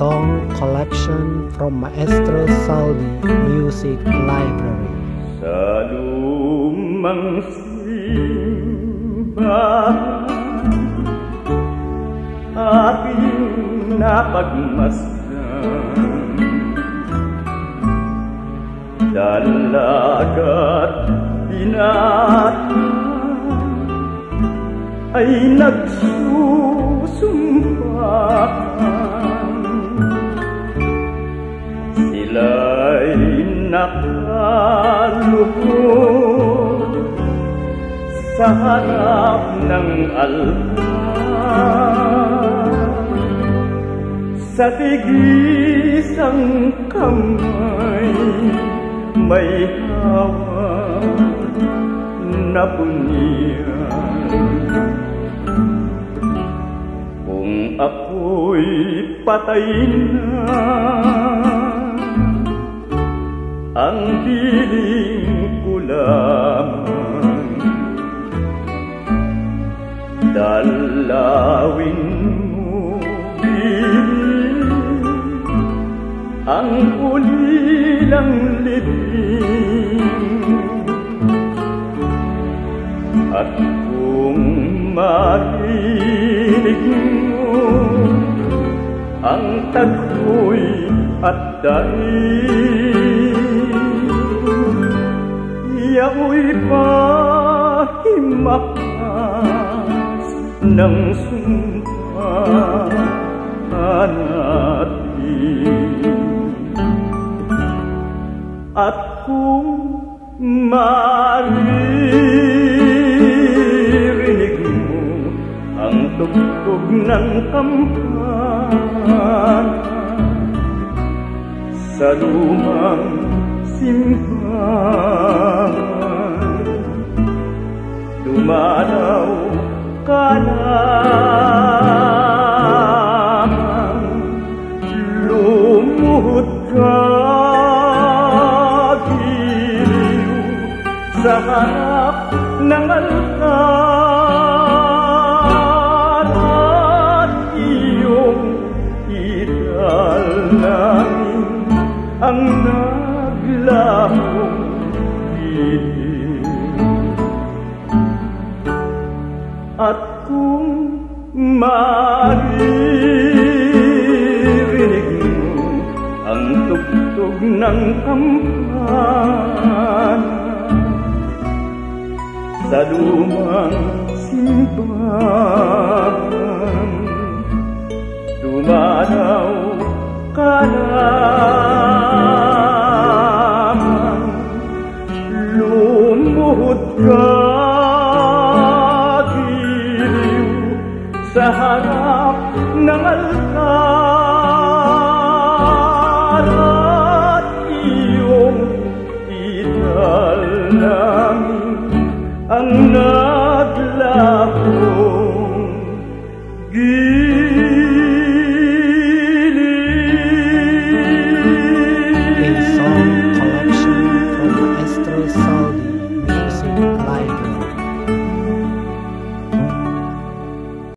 song collection from Maestro Salvi Music Library. Sa lumang simbahan aking napagmasdan, dalaga't binata ay nagsusumpahan. Sila'y nakaluhod sa harap ng altar, sa tigisang kamay may hawak na punyan. Kung ako'y patay na, ang piling ko lamang dalawin mo piling ang ulilang libing. At kung marinig mo ang tagpoy at daig, yao'y pahimakas ng sumpahan natin. At kung maririnig mo ang tugtog ng kampana sa lumang simbahan, dumalaw ka lamang, lumuhod ka sa harap ng altar at iyong idalangin ang naglahong piling. At kung maririnig mo ang tugtog ng kampana sa lumang simbahan, dumalaw ka lamang, lumuhod ka